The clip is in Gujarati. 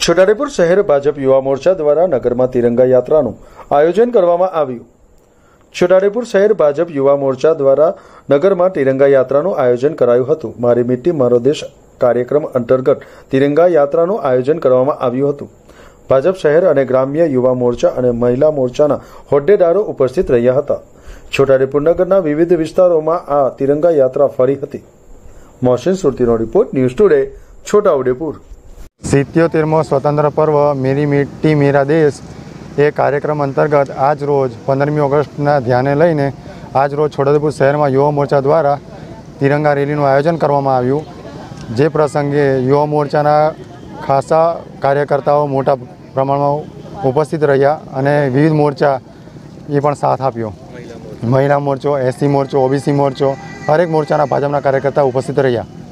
છોટાઉદેપુર શહેર ભાજપ યુવા મોરચા દ્વારા નગરમાં તિરંગા યાત્રાનું આયોજન કરવામાં આવ્યું। છોટાઉદેપુર શહેર ભાજપ યુવા મોરચા દ્વારા નગરમાં તિરંગા યાત્રાનું આયોજન કરાયું હતું। મારી મિટ્ટી મારો દેશ કાર્યક્રમ અંતર્ગત તિરંગા યાત્રાનું આયોજન કરવામાં આવ્યું હતું। ભાજપ શહેર અને ગ્રામ્ય યુવા મોરચા અને મહિલા મોરચાના હોદ્દેદારો ઉપસ્થિત રહ્યા હતા। છોટાઉદેપુર નગરના વિવિધ વિસ્તારોમાં આ તિરંગા યાત્રા ફરી હતી। મોહસિન સુરતીનો રિપોર્ટ, ન્યૂઝ ટુડે, છોટાઉદેપુર। 77મો સ્વતંત્ર પર્વ મેરી મિટ્ટી મેરા દેશ એ કાર્યક્રમ અંતર્ગત આજ રોજ 15મી ઓગસ્ટના ધ્યાને લઈને આજ રોજ છોટાઉદેપુર શહેરમાં યુવા મોરચા દ્વારા તિરંગા રેલીનું આયોજન કરવામાં આવ્યું। જે પ્રસંગે યુવા મોરચાના ખાસા કાર્યકર્તાઓ મોટા પ્રમાણમાં ઉપસ્થિત રહ્યા અને વિવિધ મોરચા એ પણ સાથ આપ્યો। મહિલા મોરચો, એસસી મોરચો, ઓબીસી મોરચો, હરેક મોરચાના ભાજપના કાર્યકર્તા ઉપસ્થિત રહ્યા।